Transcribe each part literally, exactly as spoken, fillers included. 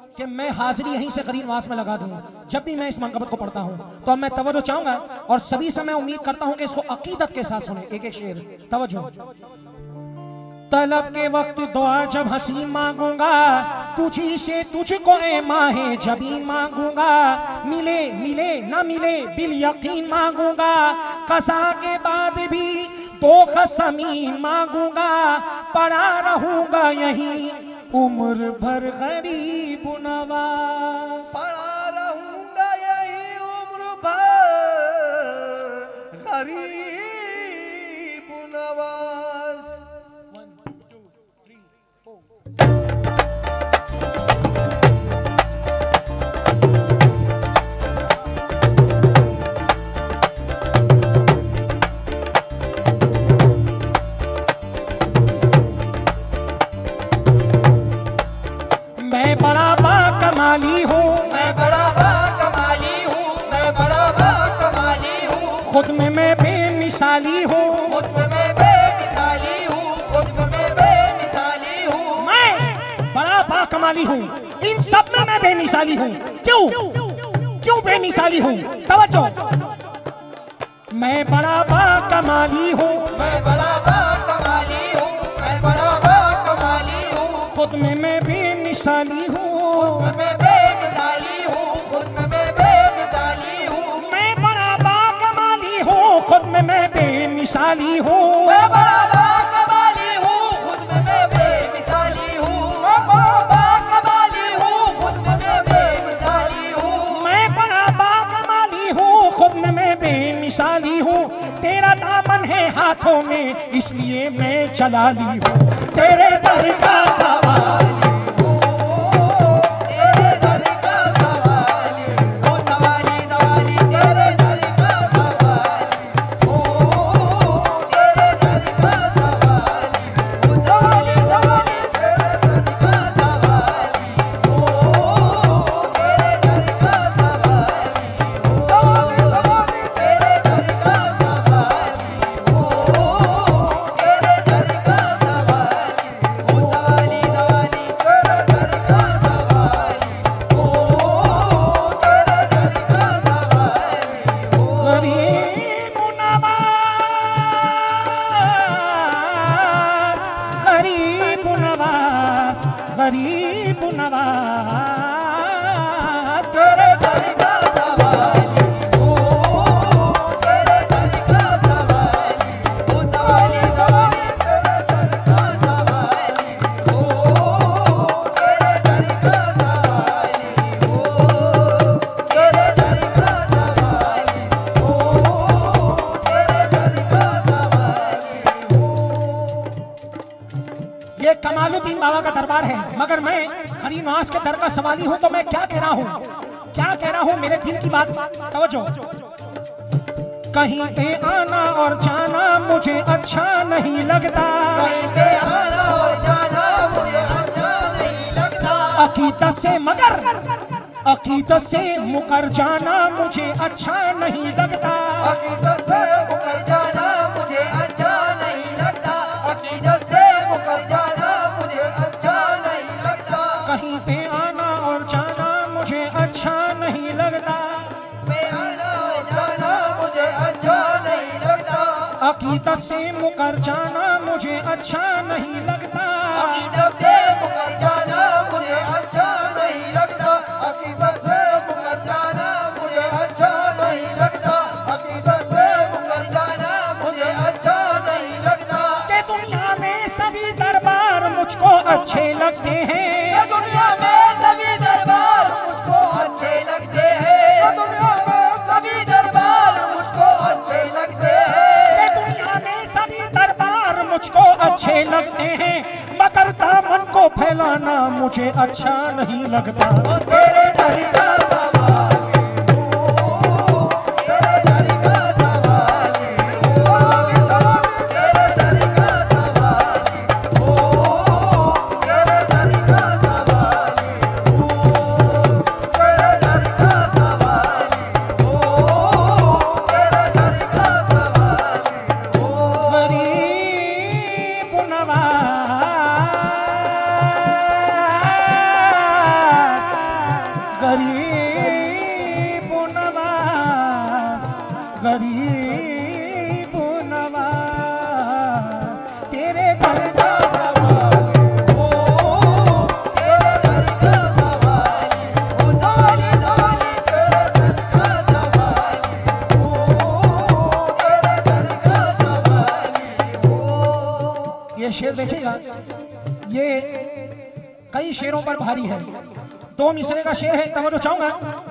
कि मैं हाजिरी यहीं से गरीब नवाज में लगा दूं जब भी मैं इस मनकबत को पढ़ता हूं। तो अब मैं तवज्जो चाहूंगा और सभी से मैं उम्मीद करता हूं कि इसको अकीदत के साथ सुने। एक एक शेर तवज्जो। तलब के वक्त दुआ जब हंसी मांगूंगा, तुझी से तुझको ए माहे जबी मांगूंगा, मिले मिले ना मिले बिल यकीन मांगूंगा, कसा के बाद भी दो कसमी मांगूंगा, पड़ा रहूंगा यहीं उम्र भर गरीब नवाज, पड़ा रहूंगा यहीं उम्र भर गरीब नवाज। मैं बड़ा बाकमाली हूँ, मैं बड़ा बाकमाली हूँ, मैं बड़ा बाकमाली हूँ, खुद में मैं बेमिसाली हूँ, खुद में मैं बेमिसाली हूँ, खुद में मैं बेमिसाली हूँ। मैं बड़ा बाकमाली हूँ, इन सब में मैं बेमिसाली हूँ। क्यों क्यों बेमिसाली हूँ? तवज्जो। मैं बड़ा बाकमाली हूँ, मैं बड़ा बाकमाली हूँ, मैं बड़ा बाकमाली हूँ, खुद में मैं बेमिसाली हूँ, मैं बेमिसाली हूँ, खुद में मैं बेमिसाली हूँ। मैं बड़ा बाकमाली हूँ, खुद में मैं बेमिसाली हूँ, मैं बड़ा बाकमाली हूँ, खुद में मैं बेमिसाली हूँ, मैं बड़ा बाकमाली हूँ, खुद में मैं बेमिसाली हूँ। मैं बड़ा बाकमाली हूँ, खुद में मैं बेमिसाली हूँ, तेरा दामन है हाथों में इसलिए मैं चला ली हूँ, तेरे दर का सवाल गरीब नवाज, तेरे दर का सवाली हो, तेरे दर का सवाली हो, सवाली सवाली तेरे दर का सवाली हो, तेरे दर का सवाली हो, तेरे दर का सवाली हो, तेरे दर का सवाली हो। ये कमालुद्दीन बाबा का दरबार है, मगर मैं गरीब नवाज के दर का सवाली हूँ। तो मैं क्या कह रहा हूँ, क्या कह रहा हूँ, मेरे दिल की बात तवज्जो। कहीं पे आना और जाना मुझे अच्छा नहीं लगता, कहीं पे आना और जाना मुझे अच्छा नहीं लगता, अकीदत से मगर अकीदत से मुकर जाना मुझे अच्छा नहीं लगता, अकीदत से मुकर जाना मुझे अच्छा नहीं लगता, अकीदत से मुकर जाना मुझे अच्छा नहीं लगता। कहीं पे आना और जाना मुझे अच्छा नहीं लगता, पे आना और जाना मुझे अच्छा नहीं लगता, अकीदत से मुकर जाना मुझे अच्छा नहीं लगता, अकीदत से मुकर जाना मुझे अच्छा नहीं लगता, अकीदत से मुकर जाना मुझे अच्छा नहीं लगता, अकीदत से मुकर जाना मुझे अच्छा नहीं लगता। कि दुनिया में सभी दरबार मुझको अच्छे लगते हैं, ये दुनिया में सभी दरबार मुझको अच्छे लगते हैं, ये दुनिया में सभी दरबार मुझको अच्छे लगते हैं, कि दुनिया में सभी दरबार मुझको अच्छे लगते हैं, मगर दामन को फैलाना मुझे अच्छा नहीं लगता। ओ तेरे दर का सवाली हो, तेरे दर का सवाली हो, सवाली सवाली तेरे दर का सवाली हो, तेरे दर का सवाली हो, तेरे दर का सवाली हो, तेरे दर का सवाली हो। गरीब नवाज गरीब नवाज गरीब नवाज तेरे घर का ये शेर देखिएगा, ये कई शेरों पर भारी है। दो मिसरे का शेर है, तवज्जो चाहूंगा।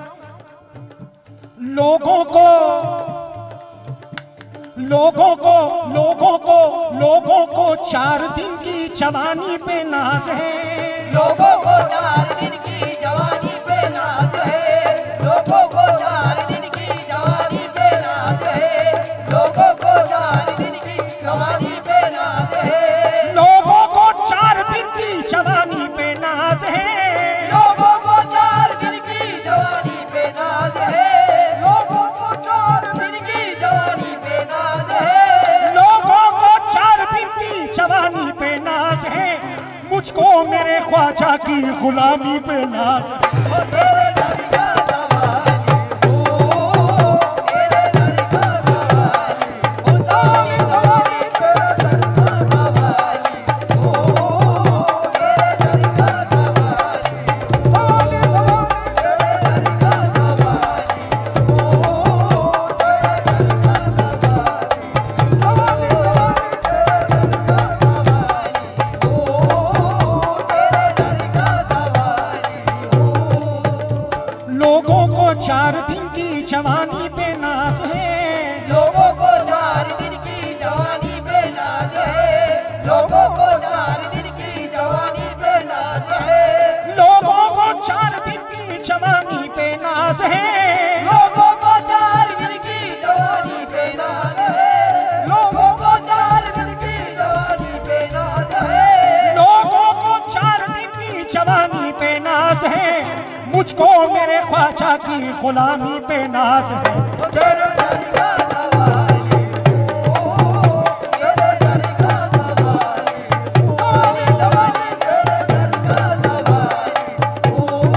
लोगों को लोगों को लोगों को लोगों को चार दिन की जवानी पे नाज है। लोगों को चार दिन की जवानी पे नाज है। लोगों को चार दिन की जवानी पे नाज है। लोगों को चार दिन की जवानी पे नाज है। लोगों को चार दिन की जवानी पे नाज है। लोगों को चार दिन की जवानी पे नाज है। लोगों को चार दिन की जवानी पे नाज है। लोगों को चार दिन की जवानी पे नाज है। मुझको मेरे ख्वाजा की गुलामी पे नाज है। वो तेरे दर का सवाली हो, तेरे दर का सवाली हो, सवाली सवाली तेरे दर का सवाली हो, तेरे दर का सवाली सवाली सवाली तेरे दर का सवाली हो, तेरे दर का सवाली सवाली सवाली तेरे दर का सवाली हो, तेरे दर का सवाली हो। लोगों को चार दिन की जवानी पे नाज है। लोगों को चार दिन की जवानी पे नाज है। लोगों को चार दिन की जवानी पे नाज है। लोगों को चार दिन की जवानी पे नाज है। लोगों को चार दिन की जवानी पे नाज है। लोगों को चार दिन की जवानी पे नाज है। लोगों को चार दिन की जवानी पे नाज है। मुझको मेरे ख्वाजा की गुलामी पे नाज है। वो तेरे दर का सवाली हो, तेरे दर का सवाली हो, सवाली सवाली तेरे दर का सवाली हो,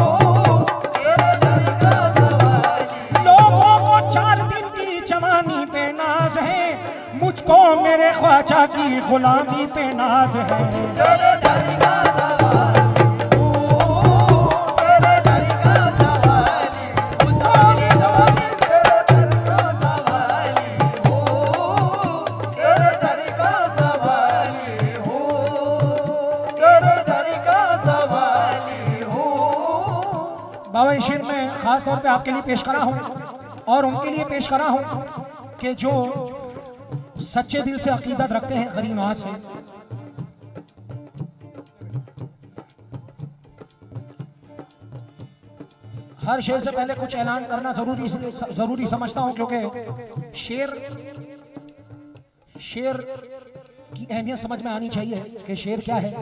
तेरे दर का सवाली लोगों को चार दिन की जवानी पे नाज है। मुझको मेरे ख्वाजा की गुलामी पे नाज है। तेरे दर का सवाली हो, तेरे दर का सवाली हो, सवाली सवाली तेरे दर का सवाली हो, तेरे दर का सवाली हो, तेरे दर का सवाली हो। बाबा ये शेर मैं खास तौर पे आपके लिए पेश करा हूँ और उनके लिए पेश करा हूँ कि जो सच्चे दिल से अकीदत रखते हैं गरीब नवाज से। हर शेर से पहले कुछ ऐलान करना जरूरी जरूरी समझता हूं, क्योंकि शेर शेर की अहमियत समझ में आनी चाहिए कि शेर क्या है।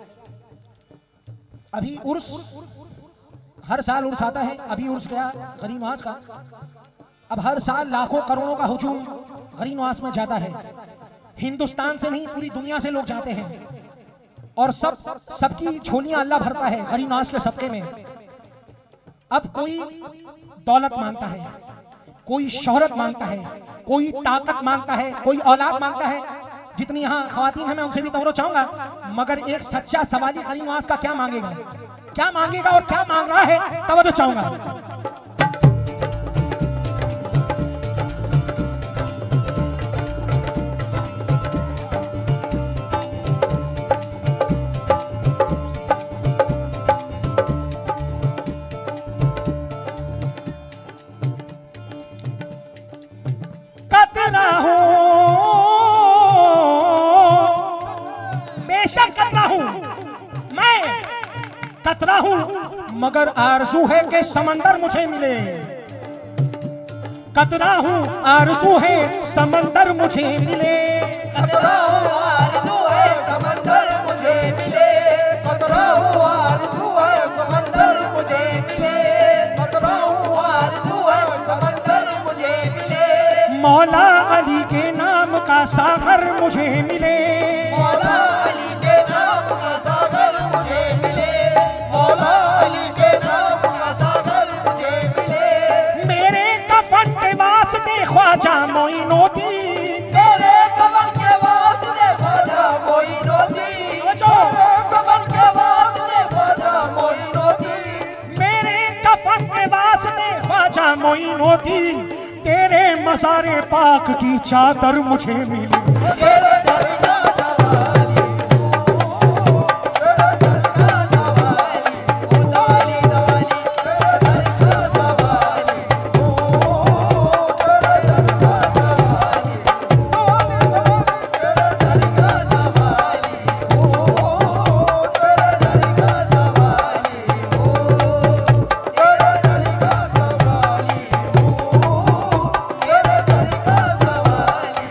अभी उर्स, हर साल उर्स आता है। अभी उर्स गया गरीब नवाज का। अब हर साल लाखों करोड़ों का हुजूम गरीब नवाज में जाता है। हिंदुस्तान से नहीं, पूरी दुनिया से लोग जाते हैं और सब सबकी झोलियां अल्लाह भरता है गरीब नवाज के सदके में। अब कोई दौलत मांगता है, कोई शोहरत मांगता है, कोई ताकत मांगता है, कोई औलाद मांगता है। जितनी यहाँ खवातीन हैं मैं उनसे भी तवज्जो चाहूंगा, मगर एक सच्चा सवाली गरीब नवाज का क्या मांगेगा, क्या मांगेगा और क्या मांग रहा है, तवज्जो चाहूंगा। कतरा हूं, बेशक कतरा हूं, मैं कतरा हूं, मगर आरज़ू है कि समंदर मुझे मिले। कतरा हूं, आरज़ू है समंदर मुझे मिले। कतरा हूँ आरज़ू है समंदर मुझे मिले। कतरा हूँ आरज़ू है समंदर मुझे मिले। कतरा हूँ आरज़ू है समंदर मुझे मिले। मौला अली के नाम का सागर मुझे मिले। मौला अली के नाम का सागर मुझे मिले। मौला अली के नाम का सागर मोइनुद्दीन तेरे मज़ारे पाक की चादर मुझे मिली। तेरे दर का सवाली तेरे दर का सवाली ओ सवाली सवाली तेरे दर का सवाली ओ तेरे दर का सवाली तेरे दर का सवाली ओ तेरे दर का सवाली ओ तेरे दर का सवाली ओ तेरे दर का सवाली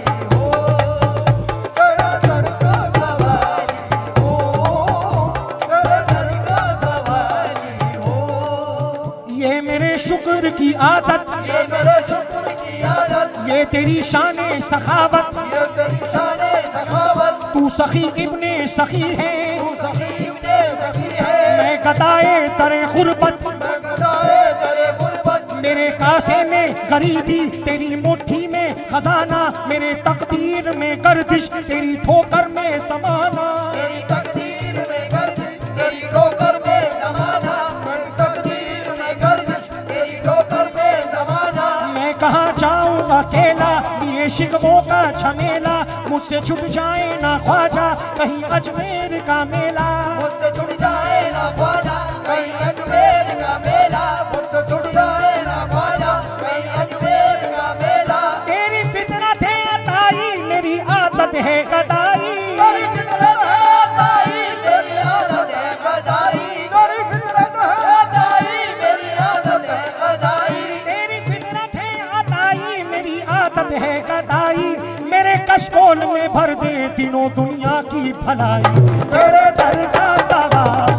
ओ तेरे दर का सवाली ओ तेरे दर का सवाली हो। ये मेरे शुक्र की आदत, ये मेरे शुक्र की आदत, ये तेरी शान सखावत, ये तेरी शान सखावत, तू सखी इब्ने सखी है, तू सखी इब्ने सखी है, मैं गदाए दरे गुर्बत, मैं गदाए दरे गुर्बत, मेरे कासे में गरीबी तेरी मुट्ठी में खजाना, मेरे तकदीर में गर्दिश तेरी ठोकर में समाना। तेरी तकदीर में गर्दिश तेरी ठोकर में समाना, मेरी तकदीर में गर्दिश तेरी ठोकर में समाना। मैं कहाँ जाऊँ अकेला ये शिकवों का झमेला, मुझसे छुप जाए ना ख्वाजा कहीं अजमेर का मेला। मुझसे छुट जाए ना ख्वाजा कहीं अजमेर का मेला, मुझसे छुट जाए ना ख्वाजा कहीं अजमेर का मेला। तेरी फितरत है अताई मेरी आदत है गदाई, तेरी फितरत है अताई मेरी आदत है गदाई, तेरी फितरत है अताई मेरी आदत है गदाई, तेरी फितरत है अताई मेरी आदत है गदाई, मेरे कशकोल में भर दे तीनों दुनिया की भलाई। तेरे दर का सवाल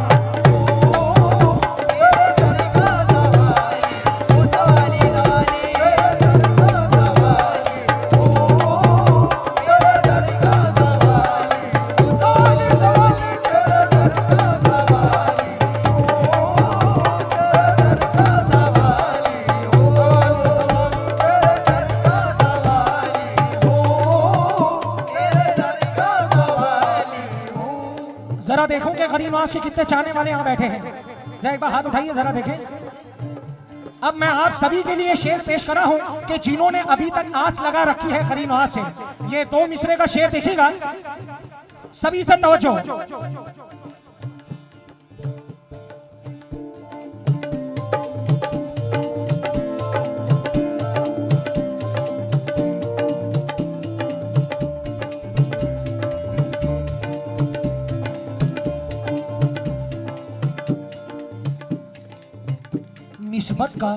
तेरे दर का सवाली ओ सवाली सवाली तेरे दर का सवाली ओ तेरे दर का सवाली ओ सवाली सवाली तेरे दर का सवाली ओ तेरे दर का सवाली ओ तेरे दर का सवाली ओ तेरे दर का सवाली हो। जरा देखो कि गरीब नवाज के कितने चाहने वाले यहाँ बैठे हैं, जरा एक बार हाथ उठाइए जरा देखें। अब मैं आप सभी के लिए शेर पेश कर रहा हूं कि जिन्होंने अभी तक आस लगा रखी है गरीब नवाज से, ये दो मिसरे का शेर देखिएगा, सभी से तवज्जो। निस्बत का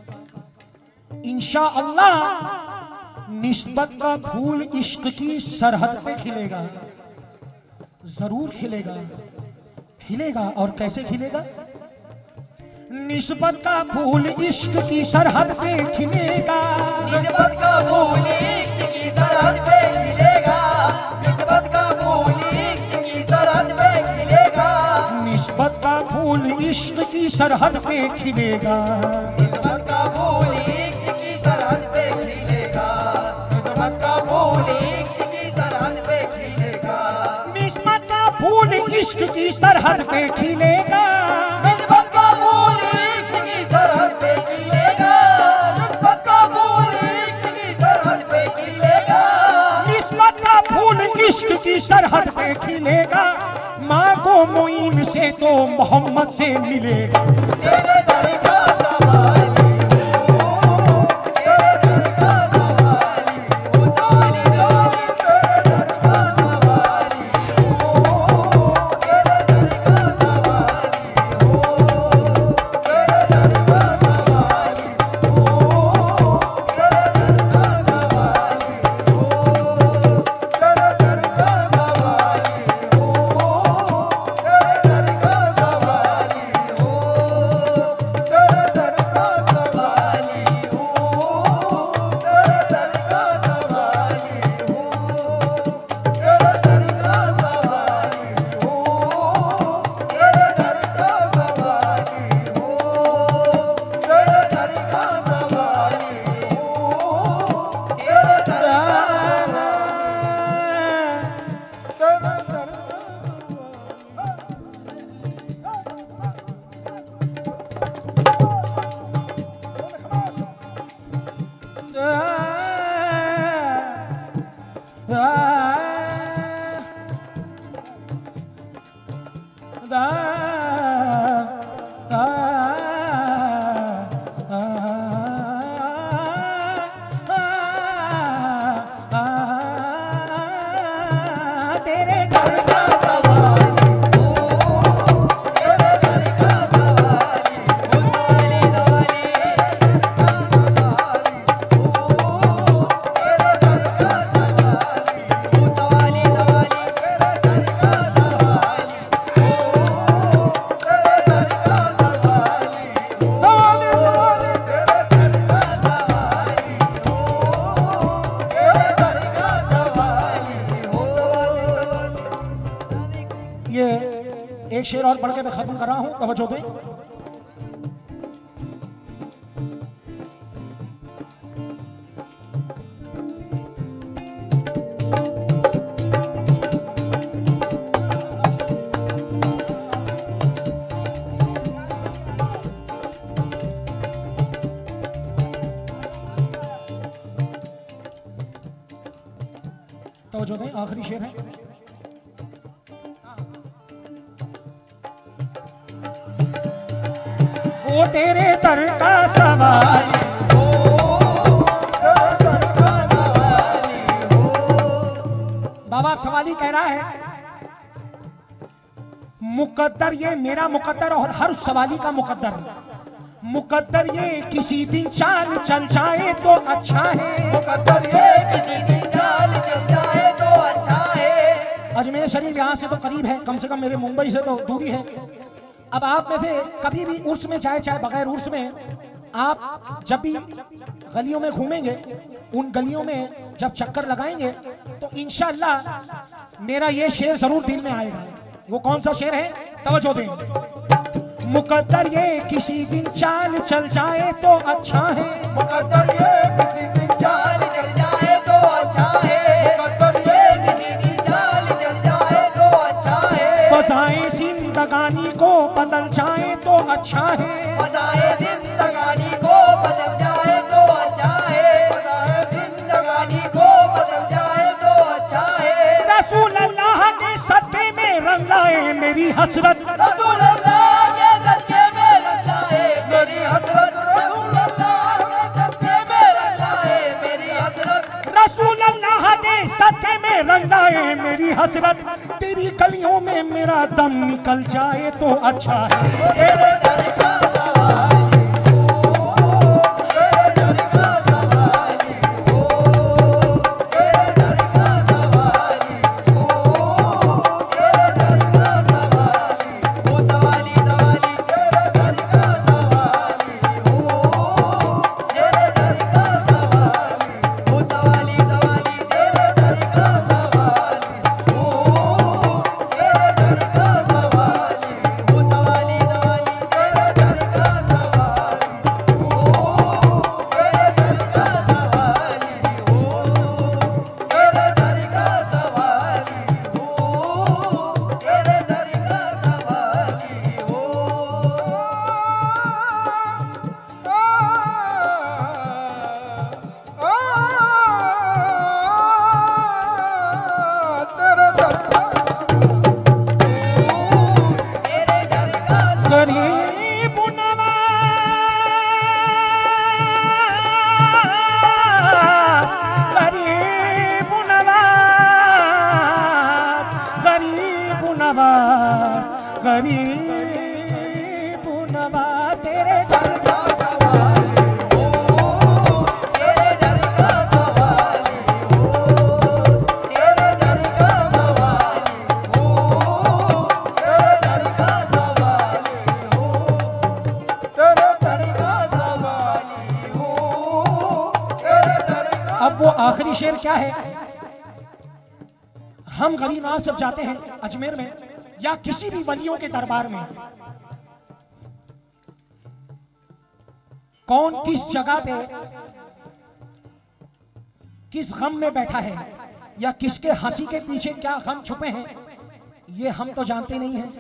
इंशा अल्लाह निस्बत का फूल इश्क की सरहद पे खिलेगा, जरूर खिलेगा, खिलेगा। और कैसे खिलेगा? निस्बत का फूल इश्क की सरहद पे खिलेगा, निस्बत का फूल इश्क की सरहद पे खिलेगा, निस्बत का फूल इश्क की सरहद पे खिलेगा, निस्बत का फूल इश्क की सरहद पे खिलेगा, निस्बत का फूल इश्क की सरहद पे खिलेगा, निस्बत का फूल इश्क की सरहद पे खिलेगा, निस्बत का फूल इश्क की सरहद पे खिलेगा, निस्बत का फूल इश्क की सरहद पे खिलेगा, निस्बत का फूल इश्क की सरहद पे खिलेगा, निस्बत का फूल इश्क की सरहद पे खिलेगा, माँ को मोइन से तो मोहम्मद से मिलेगा। तेरे दर का सवाली ओ तेरे दर का सवाली ओ सवाली सवाली तेरे दर का सवाली ओ तेरे दर का सवाली ओ तेरे दर का सवाली ओ तेरे दर का सवाली ओ तेरे दर का सवाली ओ तेरे दर का सवाली हो। शेर और पढ़ के मैं खत्म कर रहा हूं, तवज्जो दें। तवज्जो दें, आखिरी शेर है। वो तेरे दर का सवाल हो, दर का सवाली हो। बाबा सवाली कह रहा है मुकद्दर ये मेरा मुकद्दर और हर सवाली का मुकद्दर, मुकद्दर ये किसी दिन चाल चल जाए तो अच्छा है, मुकद्दर ये किसी दिन चाल चल जाए तो अच्छा है। अजमेर शरीफ यहाँ से तो करीब है, कम से कम मेरे मुंबई से तो दूरी है। अब आप में से कभी भी उर्स में जाए चाहे बगैर उर्स में, आप जब भी गलियों में घूमेंगे, उन गलियों में जब चक्कर लगाएंगे तो इंशाअल्लाह मेरा ये शेर जरूर दिल में आएगा। वो कौन सा शेर है, तवज्जो दें। मुकद्दर ये किसी दिन चाल चल जाए तो अच्छा है, मुकद्दर ये किसी दिन चाल चल जाए तो अच्छा है, मुकद्दर ये किसी दिन चाल चल जाए तो अच्छा है। फज़ाए जिंदगानी को बदल जाए तो अच्छा है, फज़ाए जिंदगानी को बदल जाए तो अच्छा है, फज़ाए जिंदगानी को बदल जाए तो अच्छा है। रसूल अल्लाह के सदक़े में रंग लाए मेरी हसरत, रसूल अल्लाह के सदक़े में रंग लाए मेरी हसरत, रसूल अल्लाह के सदक़े में रंग लाए मेरी हसरत, रसूल अल्लाह के सदक़े में रंग लाए मेरी हसरत। तेरी गलियों में मेरा दम निकल जाए तो अच्छा है। तेरे दर का सवाली हो, तेरे दर का सवाली हो, तेरे दर का सवाली हो, तेरे दर का सवाली हो, सवाली सवाली तेरे दर का सवाली हो, तेरे दर का सवाली हो, सवाली सवाली तेरे दर का सवाली हो, तेरे दर का सवाली हो, सवाली सवाली तेरे दर का सवाली हो, तेरे दर का सवाली हो, तेरे दर का सवाली हो, तेरे दर का सवाली हो। तेरे दर का तेरे दर का गरीब नवाज, गरीब नवाज, गरीब नवाज, गरीब नवाज तेरे दर का सवाली हो, तेरे दर का सवाली हो, तेरे दर का सवाली हो, तेरे दर का सवाली हो, तेरे दर का सवाली हो, तेरे दर का। अब वो आखिरी शेर क्या है, हम गरीब नवाज जब जाते हैं अजमेर में या किसी भी वलियों के दरबार में, कौन किस जगह पे किस गम में बैठा है या किसके हंसी के पीछे क्या गम छुपे हैं, ये हम तो जानते नहीं हैं।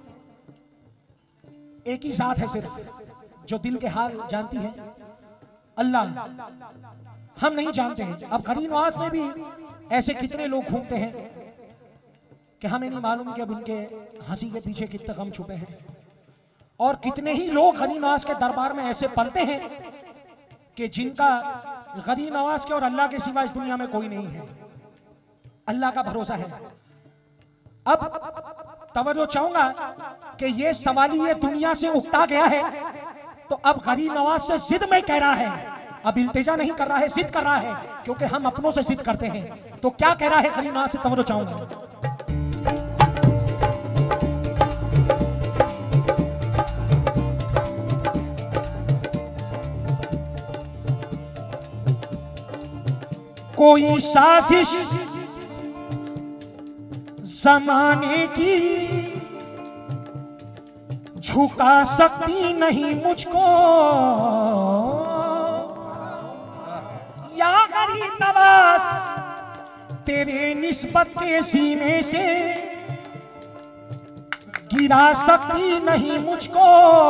एक ही साथ है सिर्फ जो दिल के हाल जानती है, अल्लाह। हम नहीं जानते हैं। अब गरीब नवाज में भी ऐसे कितने लोग घूमते हैं कि हमें नहीं मालूम कि अब इनके हंसी के पीछे कितने गम छुपे हैं, और कितने ही लोग गरीब नवाज के दरबार में ऐसे पलते हैं कि जिनका गरीब नवाज के और अल्लाह के सिवा इस दुनिया में कोई नहीं है। अल्लाह का भरोसा है। अब तवज्जो चाहूंगा कि ये सवाली ये दुनिया से उगता गया है, तो अब गरीब नवाज से जिद में कह रहा है, अब इल्तिजा नहीं कर रहा है, जिद कर रहा है, क्योंकि हम अपनों से जिद करते हैं। तो क्या कह रहा है गरीब नवाज से, तवज्जो चाहूंगा। कोई साजिश जमाने की झुका सकती नहीं मुझको या गरीब नवाज तेरे निस्बत के सीने से गिरा सकती नहीं मुझको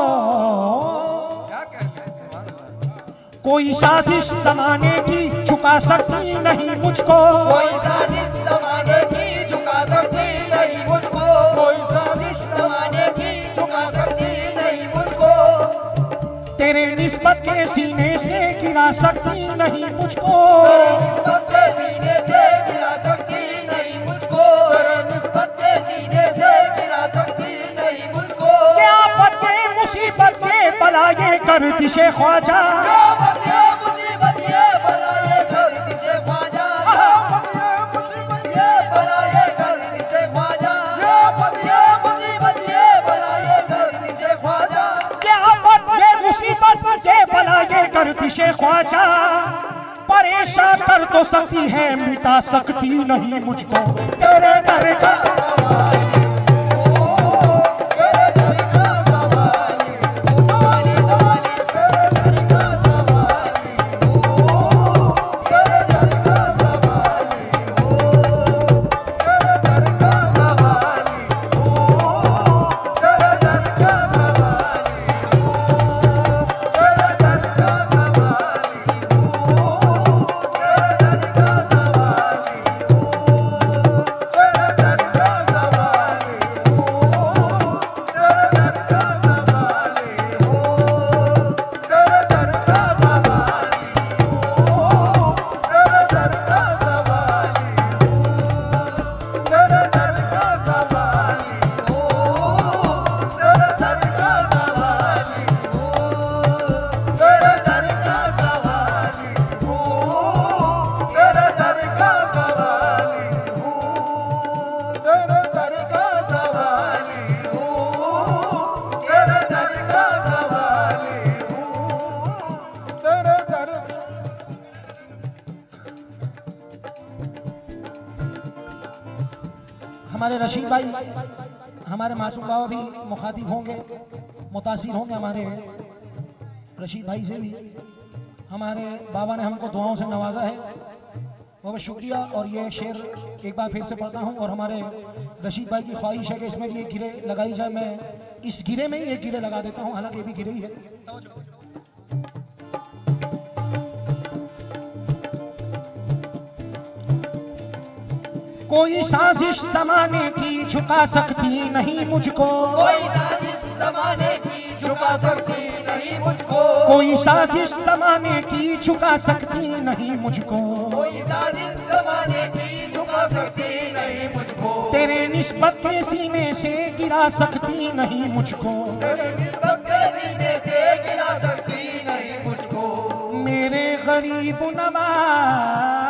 कोई साजिश जमाने की झुका सकती नहीं मुझको कोई साजिश जमाने की झुका सकती नहीं मुझको कोई साजिश जमाने की झुका सकती नहीं मुझको तेरे निस्बत के सीने से गिरा सकती नहीं मुझको तेरे निस्बत के सीने से गिरा सकती नहीं मुझको तेरे निस्बत के सीने से गिरा सकती नहीं मुझको क्या फते मुसीबत के बलाए कर दिशे ख्वाजा दिशे ख्वाजा परेशान कर तो सकती है मिटा सकती नहीं मुझको तेरे दर का हमारे रशीद भाई हमारे मासूम बाबा भी मुखातिब होंगे मुतासिर होंगे हमारे रशीद भाई से भी हमारे बाबा ने हमको दुआओं से नवाजा है बहुत शुक्रिया। और ये शेर एक बार फिर से पढ़ता हूँ और हमारे रशीद भाई की ख्वाहिश है कि इसमें भी एक गिरे लगाई जाए। मैं इस गिरे में ही एक गिरे लगा देता हूँ हालांकि ये भी गिरे ही है। कोई साजिश जमाने की झुका सकती नहीं मुझको कोई साजिश जमाने की झुका सकती नहीं मुझको कोई साजिश जमाने की झुका सकती नहीं मुझको कोई साजिश जमाने की झुका सकती नहीं मुझको तेरे निस्बत के सीने से गिरा सकती नहीं मुझको तेरे निस्बत के सीने से गिरा सकती नहीं मुझको मेरे गरीब नवाज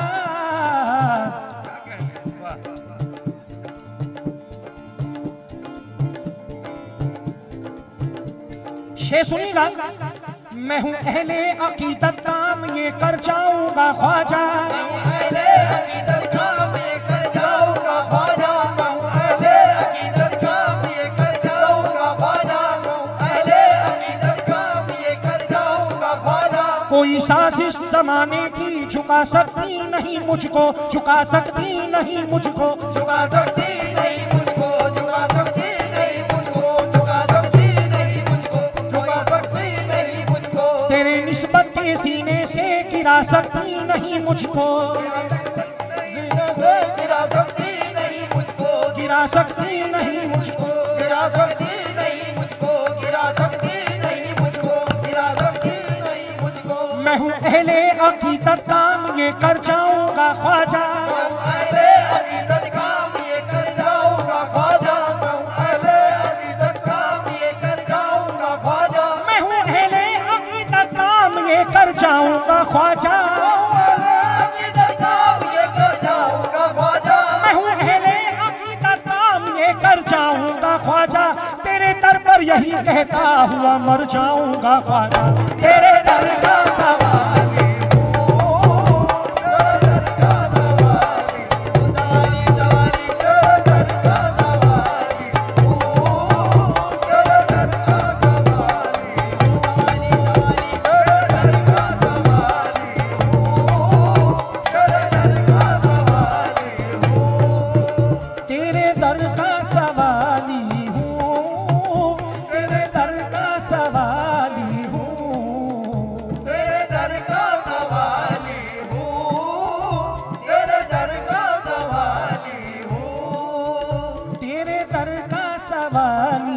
शे सुनिएगा मैं हूँ अहले अकीदत काम ये कर जाऊंगा ख्वाजा मैं हूँ अहले अकीदत काम ये कर जाऊंगा ख्वाजा मैं हूँ अहले अकीदत काम ये कर जाऊंगा ख्वाजा मैं हूँ अहले अकीदत काम ये कर जाऊंगा ख्वाजा कोई साजिश जमाने की झुका सकती नहीं मुझको झुका सकती नहीं मुझको झुका सकती नहीं मुझको झुका सकती नहीं मुझको झुका सकती नहीं मुझको झुका सकती नहीं मुझको तेरे निस्बत के सीने से गिरा सकती नहीं मुझको सीने से गिरा सकती नहीं मुझको गिरा सकती नहीं मुझको गिरा सकती नहीं मुझको गिरा सकती नहीं मुझको गिरा सकती नहीं मुझको मैं हूँ अहले अकीदत काम ये कर जाऊंगा ख्वाजा मैं हूँ अहले अकीदत काम ये कर जाऊंगा ख्वाजा मैं हूँ अहले अकीदत काम ये कर जाऊंगा ख्वाजा मैं हूँ अहले अकीदत काम ये कर जाऊंगा ख्वाजा मैं हूँ अहले अकीदत काम ये कर जाऊंगा ख्वाजा तेरे दर पर यही कहता हुआ मर जाऊंगा ख्वाजा तेरे दर का सवाल तेरे दर कर का सवाली